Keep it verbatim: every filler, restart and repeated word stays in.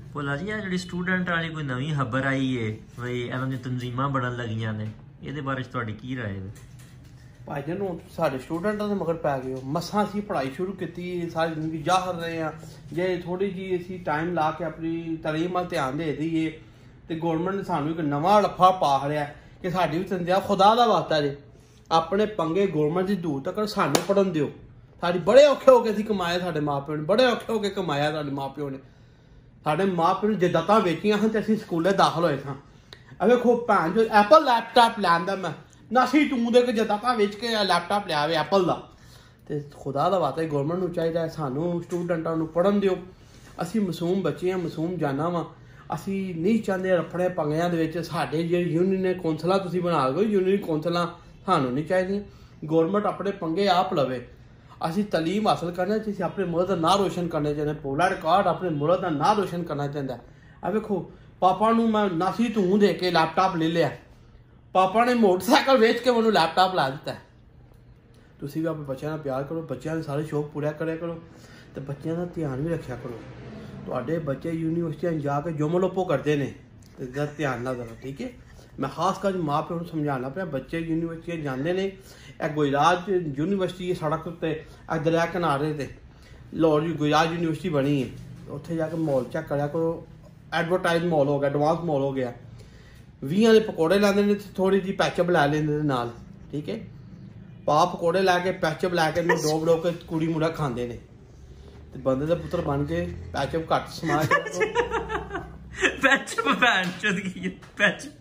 ਭੋਲਾ ਜੀ ਆ ਜਿਹੜੀ ਸਟੂਡੈਂਟ ਵਾਲੀ ਕੋਈ ਨਵੀਂ ਖਬਰ ਆਈ ਏ ਬਈ ਇਹਨਾਂ ਦੀ ਤਨਜ਼ੀਮਾਂ ਬਣਨ ਲੱਗੀਆਂ ਨੇ, ਇਹਦੇ ਬਾਰੇ 'ਚ ਤੁਹਾਡੀ ਕੀ ਰਾਏ ਹੈ? ਭਾਈ ਜੀ ਨੂੰ ਸਾਡੇ ਸਟੂਡੈਂਟਾਂ ਦੇ ਮਗਰ ਪੈ ਗਏ ਹੋ। ਮਸਾਂ ਅਸੀਂ ਪੜ੍ਹਾਈ ਸ਼ੁਰੂ ਕੀਤੀ, ਸਾਰੀ ਜ਼ਿੰਦਗੀ ਜਾਹਰ ਰਹੇ ਹਾਂ। ਜੇ ਥੋੜ੍ਹੀ ਜਿਹੀ ਅਸੀਂ ਟਾਈਮ ਲਾ ਕੇ ਆਪਣੀ ਤਾਲੀਮ ਵੱਲ ਧਿਆਨ ਦੇ ਦਈਏ ਤੇ ਗੌਰਮੈਂਟ ਨੇ ਸਾਨੂੰ ਇੱਕ ਨਵਾਂ ਲੱਫਾ ਪਾ ਰਿਹਾ ਕਿ ਸਾਡੀ ਵੀ ਤਨਜ਼ੀਮ ਖੁਦਾ ਦਾ ਵਾਸਤਾ ਜੇ ਆਪਣੇ ਪੰਗੇ ਗੌਰਮੈਂਟ ਦੀ ਦੂਰ ਤੱਕ ਸਾਨੂੰ ਪੜ੍ਹਨ ਦਿਓ। ਸਾਡੀ ਬੜੇ ਔਖੇ ਹੋ ਕੇ ਅਸੀਂ ਕਮਾਇਆ, ਸਾਡੇ ਮਾਂ ਪਿਓ ਨੇ ਬੜੇ ਔਖੇ ਹੋ ਕੇ ਕਮਾਇਆ। ਸਾਡੇ ਮਾਂ ਪਿਓ ਨੇ ਸਾਡੇ ਮਾਂ ਪਿਓ ਨੇ ਜਾਇਦਾਦਾਂ ਵੇਚੀਆਂ ਹਨ ਤੇ ਅਸੀਂ ਸਕੂਲੇ ਦਾਖਲ ਹੋਏ ਸਾਂ। ਆ ਵੇਖੋ ਭੈਣ ਜੋ ਐਪਲ ਲੈਪਟਾਪ ਲੈਂਦਾ ਮੈਂ ਨਾਸੀ ਤੂੰ ਦੇ ਕੇ ਜਾਇਦਾਦਾਂ ਵੇਚ ਕੇ ਲੈਪਟਾਪ ਲਿਆ ਵੇ ਐਪਲ ਦਾ। ਤੇ ਖੁਦਾ ਦਾ ਵਾਸਤਾ ਗੌਰਮੈਂਟ ਨੂੰ ਚਾਹੀਦਾ ਹੈ ਸਾਨੂੰ ਸਟੂਡੈਂਟਾਂ ਨੂੰ ਪੜ੍ਹਨ ਦਿਓ। ਅਸੀਂ ਮਾਸੂਮ ਬੱਚੇ ਹਾਂ, ਮਾਸੂਮ ਜਾਨਾਂ ਵਾ। ਅਸੀਂ ਨਹੀਂ ਚਾਹੁੰਦੇ ਰਫੜੇ ਪੰਗਿਆਂ ਦੇ ਵਿੱਚ ਸਾਡੇ ਜਿਹੜੀ ਯੂਨੀਅਨ ਕੌਂਸਲਾਂ ਤੁਸੀਂ ਬਣਾ ਦਿਓ, ਯੂਨੀਅਨ ਕੌਂਸਲਾਂ ਸਾਨੂੰ ਨਹੀਂ ਚਾਹੀਦੀਆਂ। ਗੌਰਮੈਂਟ ਆਪਣੇ ਪੰਗੇ ਆਪ ਲਵੇ। ਅਸੀਂ ਤਾਲੀਮ ਹਾਸਲ ਕਰਨਾ ਚਾਹੀਦੀ, ਆਪਣੇ ਮੁਲਕ ਦਾ ਨਾਂ ਰੋਸ਼ਨ ਕਰਨਾ ਚਾਹੁੰਦੇ। ਪੋਲਾ ਰਿਕਾਰਡ ਆਪਣੇ ਮੁਲਕ ਦਾ ਨਾਂ ਰੋਸ਼ਨ ਕਰਨਾ ਚਾਹੁੰਦਾ। ਆ ਵੇਖੋ ਪਾਪਾ ਨੂੰ ਮੈਂ ਨਾਸੀ ਧੂੰ ਦੇ ਕੇ ਲੈਪਟਾਪ ਲੈ ਲਿਆ, ਪਾਪਾ ਨੇ ਮੋਟਰਸਾਈਕਲ ਵੇਚ ਕੇ ਮੈਨੂੰ ਲੈਪਟਾਪ ਲਾ ਦਿੱਤਾ। ਤੁਸੀਂ ਵੀ ਆਪਣੇ ਬੱਚਿਆਂ ਨਾਲ ਪਿਆਰ ਕਰੋ, ਬੱਚਿਆਂ ਦੇ ਸਾਰੇ ਸ਼ੌਕ ਪੂਰਾ ਕਰਿਆ ਕਰੋ ਤੇ ਬੱਚਿਆਂ ਦਾ ਧਿਆਨ ਵੀ ਰੱਖਿਆ ਕਰੋ। ਤੁਹਾਡੇ ਬੱਚੇ ਯੂਨੀਵਰਸਿਟੀਆਂ ਜਾ ਕੇ ਜੁਮਲੋਪੋ ਕਰਦੇ ਨੇ ਤੇ ਇਹਦਾ ਧਿਆਨ ਨਾ ਕਰੋ, ਠੀਕ ਹੈ। ਮੈਂ ਖਾਸ ਕਰ ਮਾਂ ਪਿਓ ਨੂੰ ਸਮਝਾਉਣਾ ਪਿਆ, ਬੱਚੇ ਯੂਨੀਵਰਸਿਟੀਆਂ ਜਾਂਦੇ ਨੇ। ਇਹ ਗੁਜਰਾਤ ਯੂਨੀਵਰਸਿਟੀ ਸੜਕ ਉੱਤੇ ਇਹ ਦਰਿਆ ਕਿਨਾਰੇ ਤੇ ਲਾਹੌਰ ਗੁਜਰਾਤ ਯੂਨੀਵਰਸਿਟੀ ਬਣੀ ਹੈ, ਉੱਥੇ ਜਾ ਕੇ ਮਾਹੌਲ ਚੈੱਕ ਕਰਿਆ ਕਰੋ। ਐਡਵਰਟਾਈਜ਼ ਮਾਹੌਲ ਹੋ ਗਿਆ, ਐਡਵਾਂਸ ਮਾਹੌਲ ਹੋ ਗਿਆ। ਵੀਹਾਂ ਦੇ ਪਕੌੜੇ ਲੈਂਦੇ ਨੇ ਤੇ ਥੋੜ੍ਹੀ ਜਿਹੀ ਪੈਚਅਪ ਲੈ ਲੈਂਦੇ ਨੇ ਨਾਲ, ਠੀਕ ਹੈ। ਪਾ ਪਕੌੜੇ ਲੈ ਕੇ ਪੈਚਅਪ ਲੈ ਕੇ ਇਹਨੂੰ ਡੋਬ ਡੋਬ ਕੇ ਕੁੜੀ ਮੁੰਡਾ ਖਾਂਦੇ ਨੇ ਤੇ ਬੰਦੇ ਦਾ ਪੁੱਤਰ ਬਣ ਕੇ ਪੈਚਅਪ ਘੱਟ ਸਮਾਜ ਪੈਚਅਪ ਭੈਣ ਚੋਦ ਕੀ ਪੈਚਅਪ